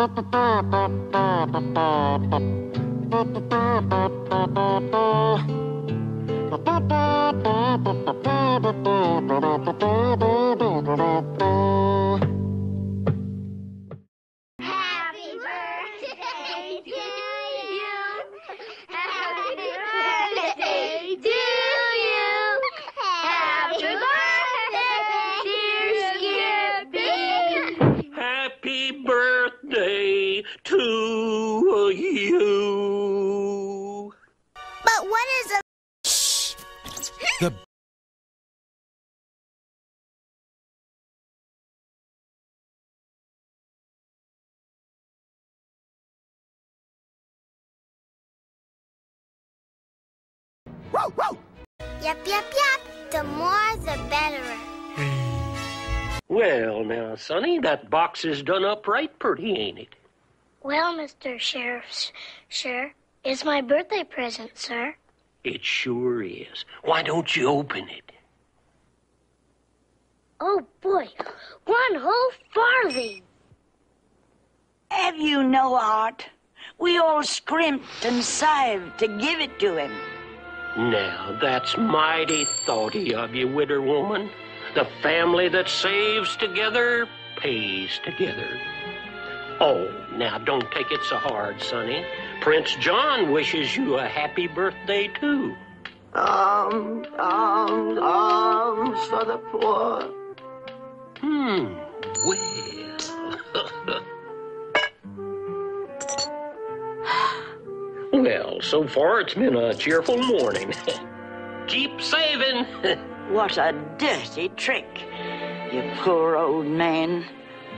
Birthday to you. But what is a... Shh! The... Yep, yep, yep. The more, the better. Well, now, Sonny, that box is done up right pretty, ain't it? Well, Mr. Sheriff, sir, it's my birthday present, sir. It sure is. Why don't you open it? Oh, boy, one whole farthing. Have you no heart? We all scrimped and saved to give it to him. Now, that's mighty thoughty of you, widder woman. The family that saves together pays together. Oh, now, don't take it so hard, Sonny. Prince John wishes you a happy birthday, too. Alms for the poor. Well. Well, so far it's been a cheerful morning. Keep saving. What a dirty trick, you poor old man.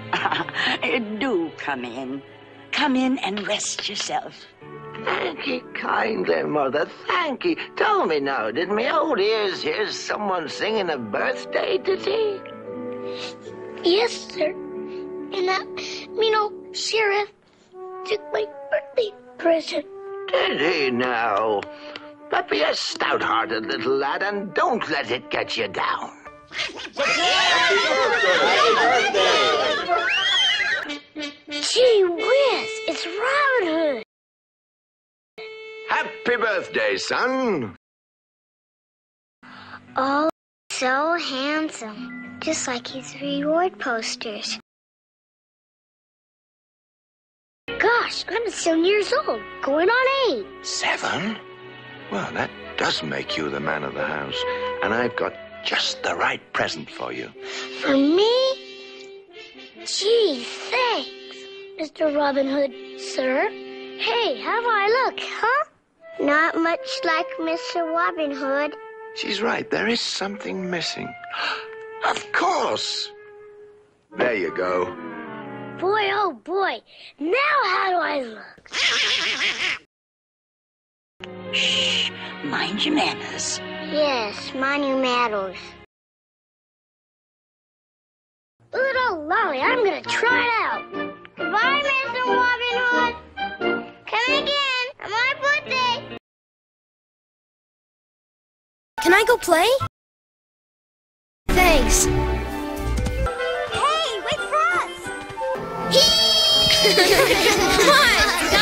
Do come in. Come in and rest yourself. Thank you kindly, Mother. Thank you. Tell me now, did me old ears hear someone singing a birthday ditty? Yes, sir. And that, Sheriff took my birthday present. Did he now? But be a stout-hearted little lad and don't let it get you down. Gee whiz, it's Robin Hood. Happy birthday, son. Oh, so handsome. Just like his reward posters. Gosh, I'm 7 years old, going on 8. 7? Well, that does make you the man of the house. And I've got just the right present for you. For me? Gee, thanks, Mr. Robin Hood, sir. Hey, how do I look, huh? Not much like Mr. Robin Hood. She's right. There is something missing. Of course. There you go. Boy, oh boy. Now how do I look? Shh, mind your manners. Yes, monumentals. Little Lolly, I'm gonna try it out. Goodbye, Mr. Robin Hood. Come again on my birthday. Can I go play? Thanks. Hey, wait for us. Come on,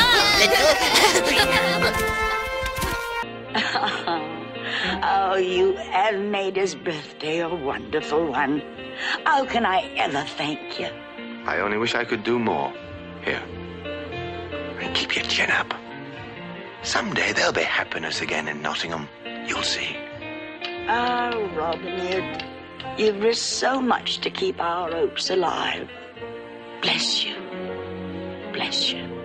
Oh, you have made his birthday a wonderful one. How can I ever thank you? I only wish I could do more. Here. And keep your chin up. Someday there'll be happiness again in Nottingham. You'll see. Oh, Robin Hood, you've risked so much to keep our hopes alive. Bless you. Bless you.